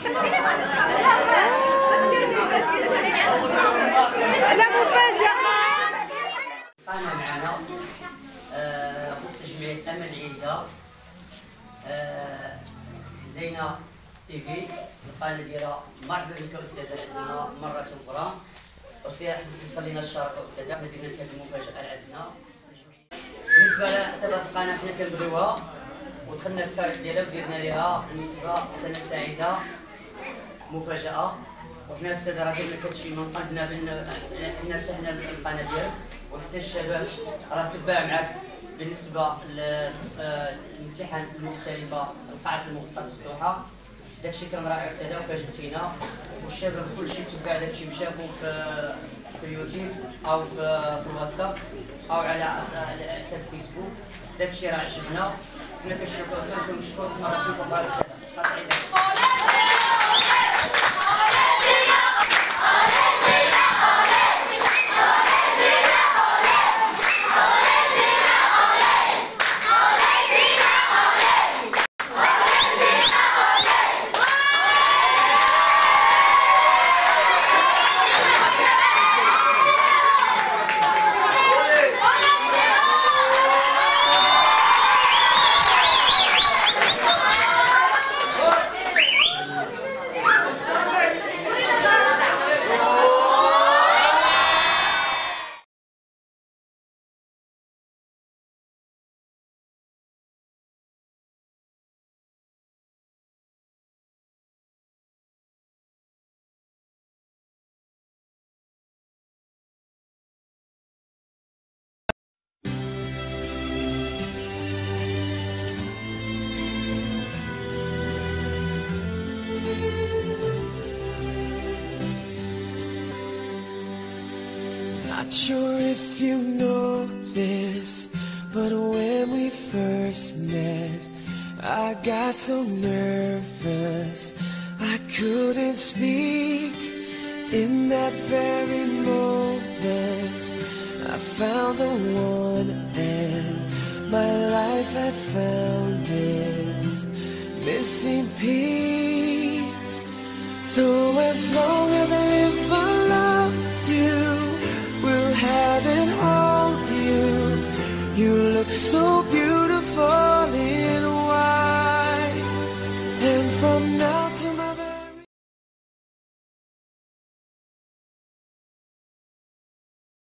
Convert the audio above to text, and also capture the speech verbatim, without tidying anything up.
لا مفاجأة. قانا معنا وسط جمعية أمل العيدة زينة تي في القناة ديالها. مرحبا بك أستاذة عندنا مرة أخرى. وسيح يصلينا الشرف أستاذة. حنا درنا لك هذه المفاجأة اللي عندنا. بالنسبة لحسابات القناة حنا كنبغيوها ودخلنا في التاريخ ديالها ودرنا لها بالنسبة سنة سعيدة مفاجأة. وحنا الساده راه درنا لك هادشي من قلبنا بان حنا ارتحنا للقناه ديالك وحتى الشباب راه تباع معك بالنسبه للامتحان المختلفه القاعات المختصه مفتوحه. داكشي كان رائع ساده وفاجئتينا والشباب كلشي تباع داكشي مشافو في في اليوتيوب او في الواتساب او على حساب فيسبوك. داكشي راه عجبنا. حنا كنشكروا ساده ونشكرك مره اخرى الساده. Not sure if you know this, but when we first met, I got so nervous I couldn't speak. In that very moment, I found the one, and my life had found its missing piece. So as long as I live, I love you, will have and hold you. You look so